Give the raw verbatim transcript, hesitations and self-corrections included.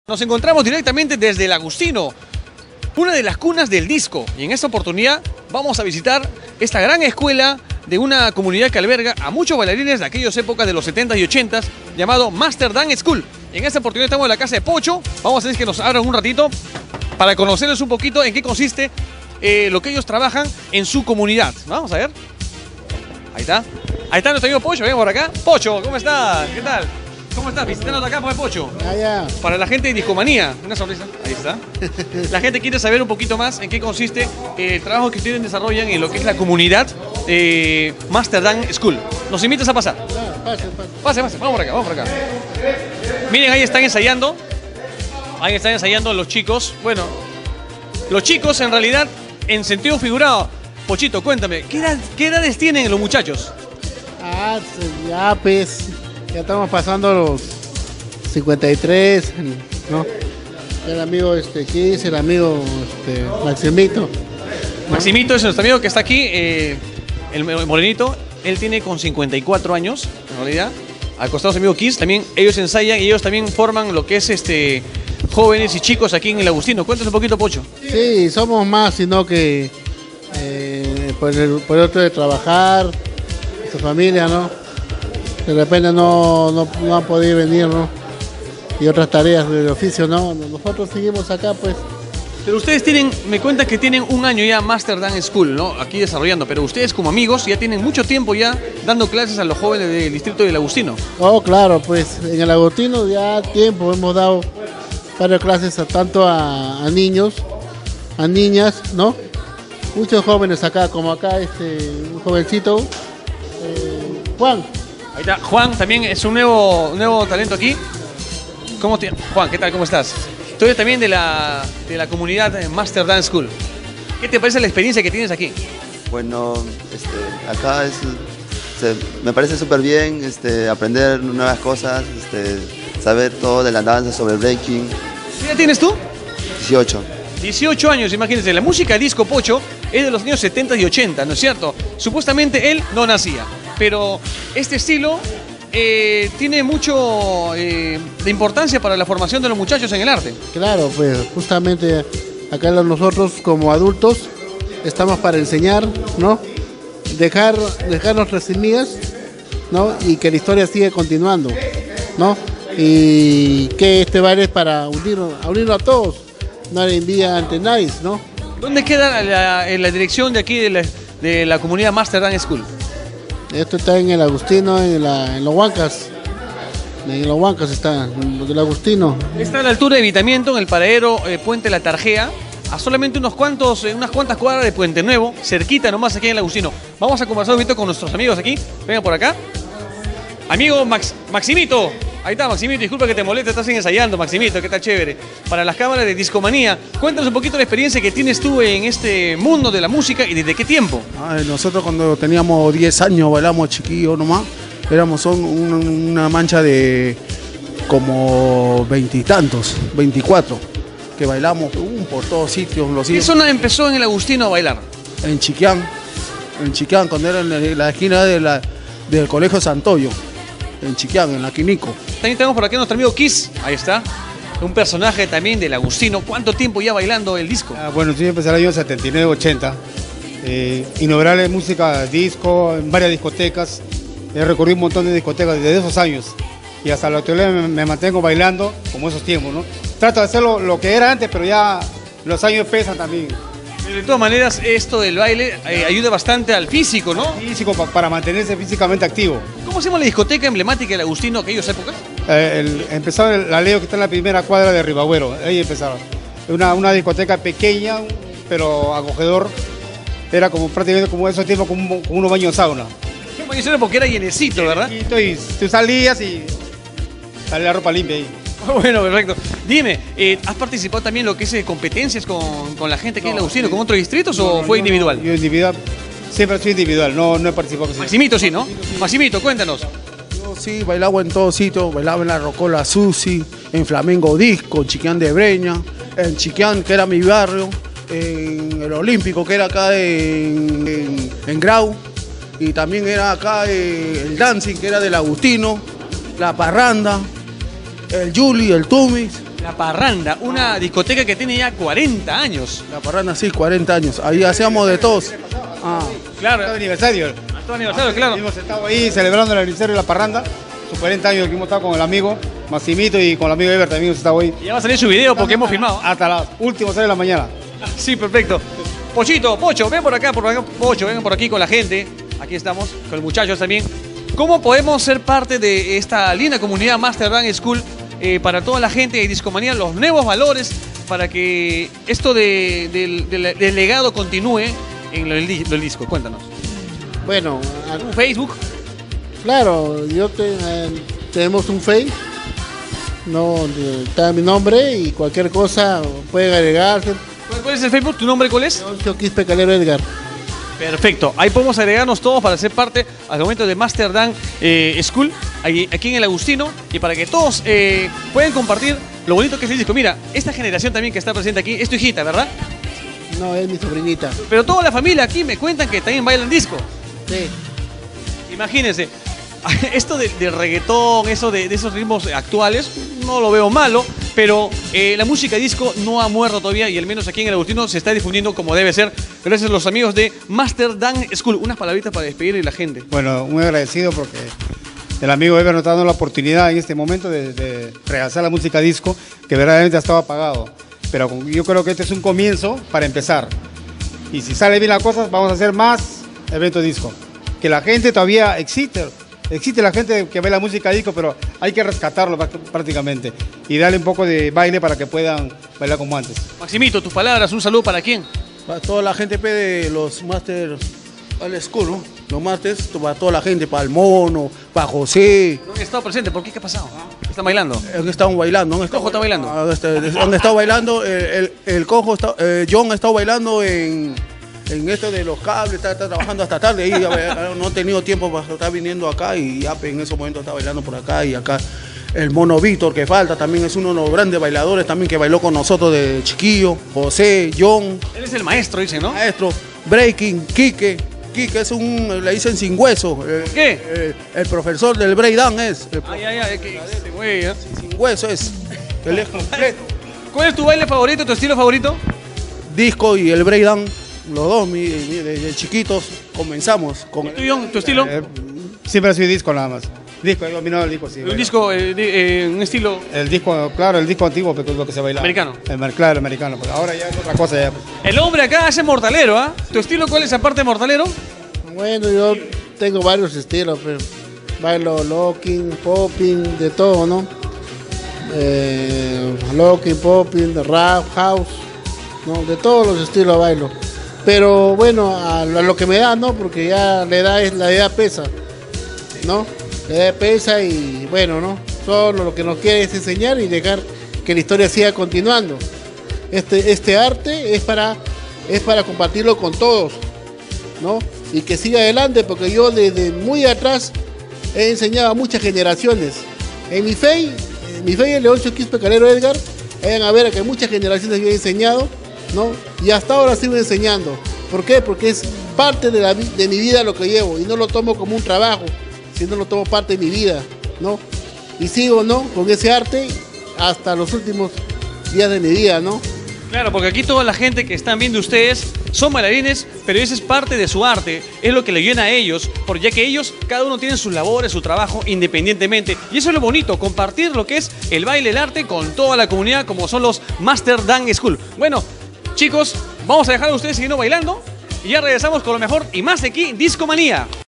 Nos encontramos directamente desde el Agustino, una de las cunas del disco, y en esta oportunidad vamos a visitar esta gran escuela de una comunidad que alberga a muchos bailarines de aquellas épocas de los setentas y ochentas, llamado Master Dance School. En esta oportunidad estamos en la casa de Pocho. Vamos a hacer que nos abran un ratito para conocerles un poquito en qué consiste eh, lo que ellos trabajan en su comunidad. Vamos a ver. Ahí está. Ahí está nuestro amigo Pocho, ven por acá. Pocho, ¿cómo estás? ¿Qué tal? ¿Cómo estás? Visitándonos acá por el Pocho. Ah, ya. Para la gente de Discomanía, una sonrisa. Ahí está. La gente quiere saber un poquito más en qué consiste el trabajo que ustedes desarrollan en lo que es la comunidad eh, Master Dance School. ¿Nos invitas a pasar? Claro, pase, pase. Pase, pase. Vamos por acá, vamos por acá. Miren, ahí están ensayando. Ahí están ensayando los chicos. Bueno, los chicos en realidad, en sentido figurado. Pochito, cuéntame, ¿qué, edad, qué edades tienen los muchachos? Ah, ya pues, ya estamos pasando los cincuenta y tres, ¿no? El amigo este, Kiss, el amigo este, Maximito. ¿no? Maximito es nuestro amigo que está aquí, eh, el morenito. Él tiene con cincuenta y cuatro años, en realidad. Al costado de su amigo Kiss, también ellos ensayan y ellos también forman lo que es este jóvenes y chicos aquí en el Agustino. Cuéntanos un poquito, Pocho. Sí, somos más, sino que eh, por, el, por el otro de trabajar, su familia, ¿no? De repente no, no, no han podido venir, ¿no? Y otras tareas del oficio, ¿no? Nosotros seguimos acá, pues. Pero ustedes tienen, me cuentan que tienen un año ya Master Dance School, ¿no? Aquí desarrollando, pero ustedes como amigos ya tienen mucho tiempo ya dando clases a los jóvenes del distrito del Agustino. Oh, claro, pues en el Agustino ya tiempo hemos dado varias clases a, tanto a, a niños, a niñas, ¿no? Muchos jóvenes acá, como acá este, un jovencito, eh, Juan. Ahí está, Juan también es un nuevo, un nuevo talento aquí. ¿Cómo te... Juan, ¿qué tal? ¿Cómo estás? Tú eres también de la, de la comunidad Master Dance School. ¿Qué te parece la experiencia que tienes aquí? Bueno, este, acá es, se, me parece súper bien este, aprender nuevas cosas, este, saber todo de la danza, sobre el breaking. ¿Qué edad tienes tú? dieciocho. dieciocho años, imagínense. La música disco Pocho es de los años setenta y ochenta, ¿no es cierto? Supuestamente él no nacía, pero este estilo eh, tiene mucho eh, de importancia para la formación de los muchachos en el arte. Claro, pues justamente acá nosotros como adultos estamos para enseñar, ¿no? Dejar, dejar nuestras semillas, ¿no? Y que la historia siga continuando, ¿no? Y que este baile es para unirnos, a unirnos a todos, no hay envidia ante nadie, ¿no? ¿Dónde queda la, la, la dirección de aquí de la, de la comunidad Master Dance School? Esto está en el Agustino, en, la, en los Huancas. En los Huancas está, en el Agustino. Está a la altura de Evitamiento, en el paradero eh, Puente La Tarjea, a solamente unos cuantos, eh, unas cuantas cuadras de Puente Nuevo, cerquita nomás aquí en el Agustino. Vamos a conversar un poquito con nuestros amigos aquí. Vengan por acá. Amigo Max, Maximito. Ahí está, Maximito, disculpa que te moleste, estás ensayando, Maximito, que está chévere. Para las cámaras de Discomanía, cuéntanos un poquito la experiencia que tienes tú en este mundo de la música y desde qué tiempo. Ay, nosotros cuando teníamos diez años bailamos chiquillos nomás, éramos son una, una mancha de como veintitantos, veinticuatro, que bailamos uh, por todos sitios. Los ¿Qué zona empezó en el Agustino a bailar? En Chiquián, en Chiquián, cuando era en la esquina de la, del Colegio Santoyo, en Chiquián, en la Quinico. También tenemos por aquí a nuestro amigo Kiss, ahí está, un personaje también del Agustino. ¿Cuánto tiempo ya bailando el disco? Ah, bueno, yo empecé en el año setenta y nueve ochenta, eh, inaugurar música disco en varias discotecas, he recorrido un montón de discotecas desde esos años y hasta la actualidad me, me mantengo bailando como esos tiempos, ¿no? Trato de hacer lo, lo que era antes, pero ya los años pesan también. De todas maneras, esto del baile eh, ayuda bastante al físico, ¿no? Físico, pa, para mantenerse físicamente activo. ¿Cómo se llama la discoteca emblemática del Agustino aquellas épocas? Eh, el, empezaron el Aleo, que está en la primera cuadra de Ribagüero, ahí empezaron. Una, una discoteca pequeña, pero acogedor. Era como prácticamente como esos tiempos, como, como unos baños sauna. Qué baño sauna porque era llenecito, ¿verdad? Y, y tú salías y salía la ropa limpia ahí. Bueno, perfecto. Dime, eh, ¿has participado también en lo que es eh, competencias con, con la gente aquí no, en el Agustino, con otros distritos no, o fue no, individual? Yo individual, siempre soy individual, no, no he participado. Maximito sí, ¿no? Maximito, sí. Maximito, cuéntanos. Yo sí, bailaba en todos sitios, bailaba en la Rocola Susi, en Flamengo Disco, en Chiquián de Breña, en Chiquián, que era mi barrio, en el Olímpico, que era acá en, en, en Grau, y también era acá eh, el Dancing, que era del Agustino, la Parranda, el Juli, el Tumis, La Parranda, una discoteca que tiene ya cuarenta años. La Parranda, sí, cuarenta años. Ahí hacíamos de todos. Ah, Claro, Todo aniversario. a tu aniversario, claro. Hemos estado ahí celebrando el aniversario de La Parranda, sus cuarenta años que hemos estado con el amigo Maximito y con el amigo Ever también hemos estado ahí. Y ya va a salir su video porque hemos filmado. Hasta las últimas horas de la mañana. Sí, perfecto. Pochito, Pocho, ven por acá, por acá, Pocho, ven por aquí con la gente. Aquí estamos, con los muchachos también. ¿Cómo podemos ser parte de esta linda comunidad Master Dance School eh, para toda la gente de Discomanía, los nuevos valores para que esto de, del, del- del legado continúe en el, di- el disco? Cuéntanos. Bueno, a- ¿Un Facebook? claro, yo te- eh, tenemos un Face, no, de- está mi nombre y cualquier cosa pueden agregarse. ¿Cuál, cuál es el Facebook? ¿Tu nombre cuál es? Yo Quispe Calero Edgar. Perfecto, ahí podemos agregarnos todos para ser parte al momento de Master Dance eh, School, aquí, aquí en el Agustino, y para que todos eh, puedan compartir lo bonito que es el disco. Mira, esta generación también que está presente aquí, es tu hijita, ¿verdad? No, es mi sobrinita. Pero toda la familia aquí me cuentan que también bailan disco. Sí. Imagínense, esto de, de reggaetón, eso de, de esos ritmos actuales, no lo veo malo, pero eh, la música disco no ha muerto todavía y al menos aquí en el Agustino se está difundiendo como debe ser, gracias a los amigos de Master Dance School. Unas palabritas para despedir a la gente. Bueno, muy agradecido porque el amigo Ever nos está dando la oportunidad en este momento de, de realzar la música disco que verdaderamente ha estado apagado. Pero con- yo creo que este es un comienzo para empezar. Y si sale bien la cosa, vamos a hacer más eventos disco. Que la gente todavía existe. Existe la gente que ve la música disco, pero hay que rescatarlo prá- prácticamente. Y darle un poco de baile para que puedan bailar como antes. Maximito, tus palabras, un saludo para quién. para toda la gente pe, de los Master al School, ¿no? Los Masters, para toda la gente, para el Mono, para José. No han estado presentes, ¿por qué? ¿Qué ha pasado? ¿Están bailando? Han estado bailando. Han estado, Cojo está bailando. Ah, este, han estado bailando. El, el, el Cojo, está, eh, John ha estado bailando en, en esto de los cables, está, está trabajando hasta tarde. Y ya, ya, no ha tenido tiempo para estar viniendo acá y ya pe, en ese momento está bailando por acá. Y acá el Mono Víctor, que falta, también es uno de los grandes bailadores también que bailó con nosotros de chiquillo. José, John, Él es el maestro, dicen, ¿no? maestro, Breaking, Quique. Quique es un, le dicen sin hueso. Eh, ¿Qué? eh, el profesor del breakdance es. El Ay, ay, ay, que se mueve, ¿eh? sin hueso es. Él es completo. ¿Cuál es tu baile favorito, tu estilo favorito? Disco y el breakdance, los dos, mi, mi- desde chiquitos comenzamos con ¿Y tú, John, tu estilo? Eh, siempre ha sido disco nada más. Disco, he dominado el disco, sí. Un bueno. disco, eh, de- eh, un estilo... El disco, claro, el disco antiguo, pero es lo que se bailaba. Americano. El, mer- claro, americano. Pero ahora ya es otra cosa. Ya. El hombre acá hace mortalero, ¿ah? ¿Tu estilo cuál es aparte de mortalero? Bueno, yo tengo varios estilos, pero bailo locking, popping, de todo, ¿no? Eh, locking, popping, rap, house, ¿no? De todos los estilos bailo. Pero bueno, a, a lo que me da, ¿no? Porque ya la edad, es, la edad pesa, ¿no? La edad pesa y bueno, ¿no? Solo lo que nos quiere es enseñar y dejar que la historia siga continuando. Este, este arte es para, es para compartirlo con todos, ¿no? Y que siga adelante, porque yo desde muy atrás he enseñado a muchas generaciones. En mi fe, en mi fe, el Leoncio Quispe Calero Edgar, vayan a ver que muchas generaciones yo he enseñado, ¿no? Y hasta ahora sigo enseñando. ¿Por qué? Porque es parte de, la, vi- de mi vida lo que llevo, y no lo tomo como un trabajo, sino lo tomo parte de mi vida, ¿no? Y sigo, ¿no? Con ese arte hasta los últimos días de mi vida, ¿no? Claro, porque aquí toda la gente que están viendo ustedes son bailarines, pero eso es parte de su arte, es lo que le llena a ellos, porque ya que ellos, cada uno tiene sus labores, su trabajo independientemente, y eso es lo bonito, compartir lo que es el baile, el arte con toda la comunidad, como son los Master Dance School. Bueno, chicos, vamos a dejar a ustedes siguiendo bailando, y ya regresamos con lo mejor y más de aquí, Discomanía.